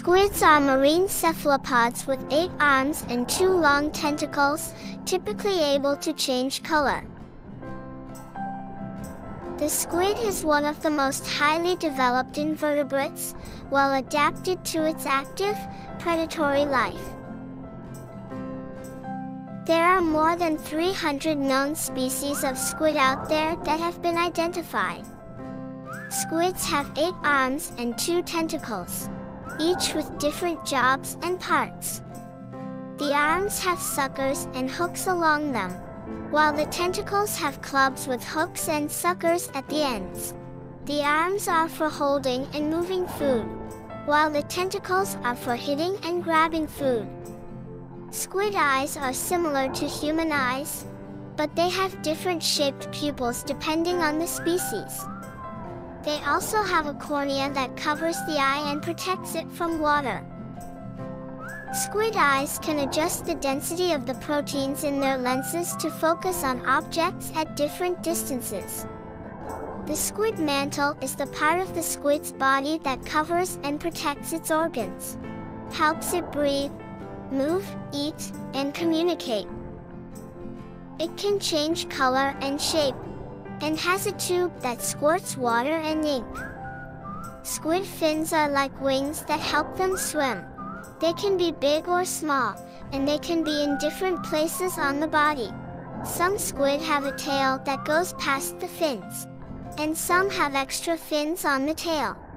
Squids are marine cephalopods with 8 arms and 2 long tentacles, typically able to change color. The squid is one of the most highly developed invertebrates, well adapted to its active, predatory life. There are more than 300 known species of squid out there that have been identified. Squids have 8 arms and 2 tentacles, each with different jobs and parts. The arms have suckers and hooks along them, while the tentacles have clubs with hooks and suckers at the ends. The arms are for holding and moving food, while the tentacles are for hitting and grabbing food. Squid eyes are similar to human eyes, but they have different shaped pupils depending on the species. They also have a cornea that covers the eye and protects it from water. Squid eyes can adjust the density of the proteins in their lenses to focus on objects at different distances. The squid mantle is the part of the squid's body that covers and protects its organs, helps it breathe, move, eat, and communicate. It can change color and shape, and has a tube that squirts water and ink. Squid fins are like wings that help them swim. They can be big or small, and they can be in different places on the body. Some squid have a tail that goes past the fins, and some have extra fins on the tail.